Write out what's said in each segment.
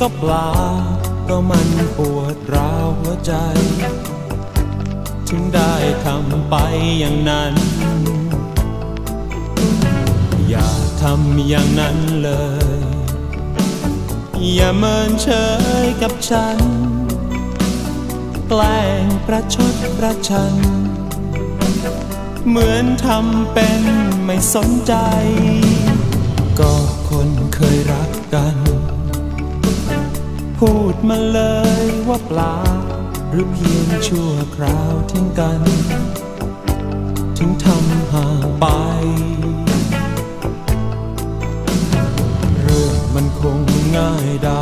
ก็เปล่าก็มันปวดร้าวหัวใจถึงได้ทำไปอย่างนั้นอย่าทำอย่างนั้นเลยอย่าเมินเฉยกับฉันแกล้งประชดประชันเหมือนทำเป็นไม่สนใจก็คนเคยรักกันพูดมาเลยว่าเปล่าหรือเพียงชั่วคราวทิ้งกันถึงทำห่างไปเรื่องมันคงง่ายได้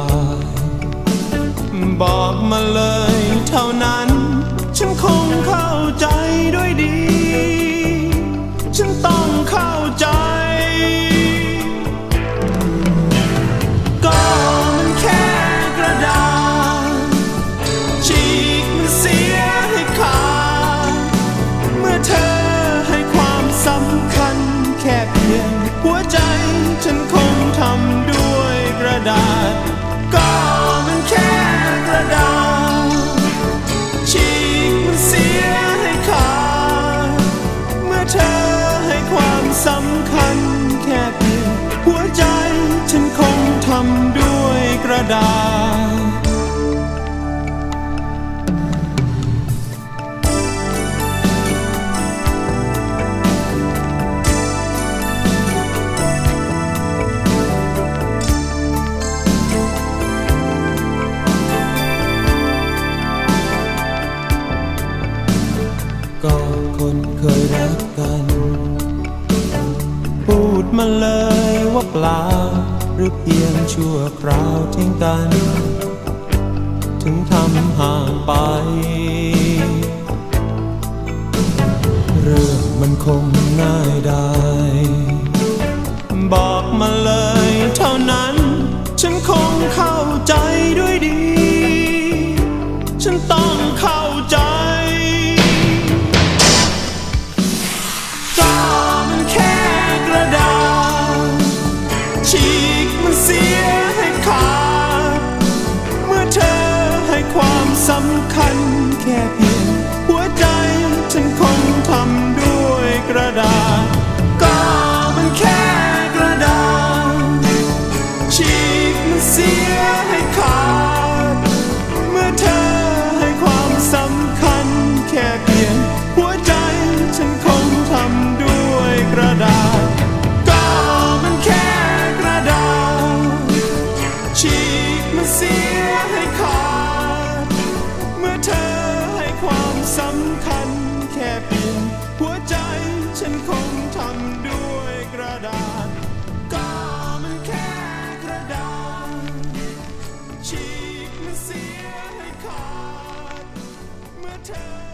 บอกมาเลยเท่านั้นฉันคงเข้าใจด้วยดีฉันต้องเข้าใจก็มันแค่กระดาษฉีกมันเสียให้ขาดเมื่อเธอให้ความสำคัญแค่เพียงหัวใจฉันคงทำด้วยกระดาษก็มันแค่กระดาษฉีกมันเสียให้ขาดเมื่อเธอให้ความสำคัญแค่เพียงหัวใจฉันคงทำด้วยกระดาษก็คนเคยรักกันพูดมาเลยว่าเปล่าหรือเพียงชั่วคราวทิ้งกันถึงทำห่างไปเรื่องมันคงง่ายได้บอกมาเลยเท่านั้นฉันคงเข้าใจด้วยดีฉันต้องเข้าใจก็มันแค่กระดาษฉีกมันเสียให้ขาดเมื่อเธอให้ความสำคัญแค่เพียงหัวใจฉันคงทำด้วยกระดาษก็มันแค่กระดาษฉีกมันเสียให้ขาดเมื่อเธอให้ความสำคัญแค่เพียงหัวใจฉันคงทำด้วยกระดาษก็มันแค่กระดาษฉีกมันเสียให้ขาดเมื่อเธอให้ความสำคัญแค่เพียงหัวใจฉันคงทำด้วยกระดาษก็มันแค่กระดาษฉีกมันเสียให้ขาดเมื่อเธอ